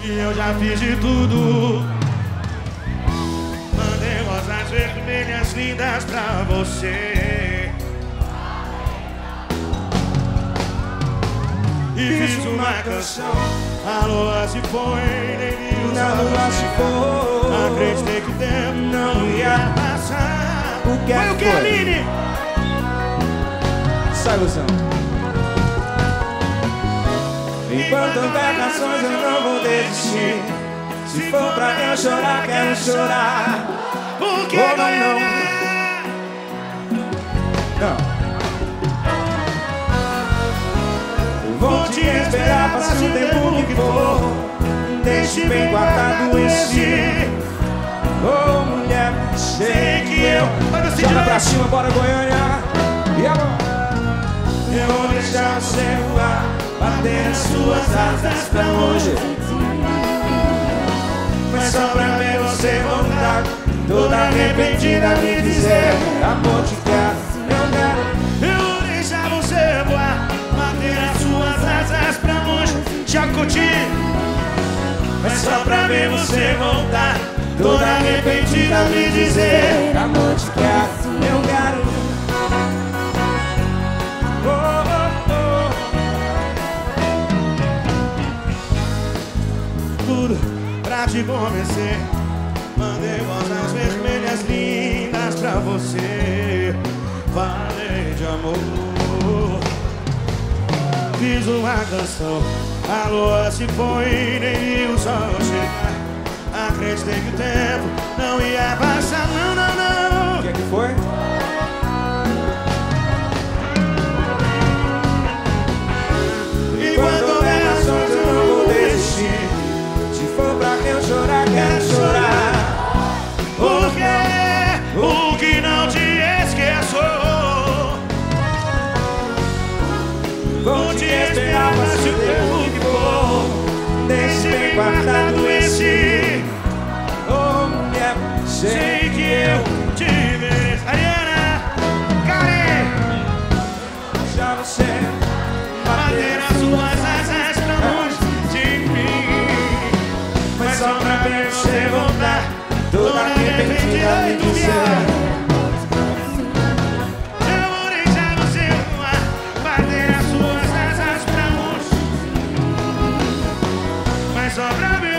E eu já fiz de tudo. Mandei rosas vermelhas lindas pra você. E fiz uma canção. A lua se foi, nem vi o sol chegar. Acreditei que o tempo não ia passar. O que é foi o que, Aline? Sai, Luciano. Enquanto houver razões eu não vou desistir. Se for pra eu chorar, quero chorar. Porque não. Vou te esperar, passe o tempo que for. Deixe bem guardado esse. Oh, mulher, sei que eu. Joga pra cima, bora Goiânia. E agora? Eu vou deixar você voar, bater as suas asas pra longe. Mas só pra ver você voltar, toda arrependida me dizer: amor, te quero, eu quero. Eu vou deixar você voar, bater as suas asas pra longe. Já curti. Mas só pra ver você voltar, toda arrependida me dizer: amor, te quero, eu quero. Tudo pra te convencer. Mandei rosas vermelhas lindas pra você. Falei de amor. Fiz uma canção. A lua se foi, nem vi o sol chegar. Acreditei que o tempo não ia passar. Não, não, não. O que é que foi? E quando houver razões eu não vou desistir. Se for pra eu chorar, quero chorar. Porque o que não te esqueço. Vou te esperar, passe o tempo que for. Deixe bem guardado esse. Oh, mulher, sei que eu te mereço. Ariana, Karen, já você bater as suas asas pra longe de mim. Mas só pra ver você voltar, toda arrependida me dizer: eu vou deixar você voar, bater as suas asas pra longe. Mas só pra ver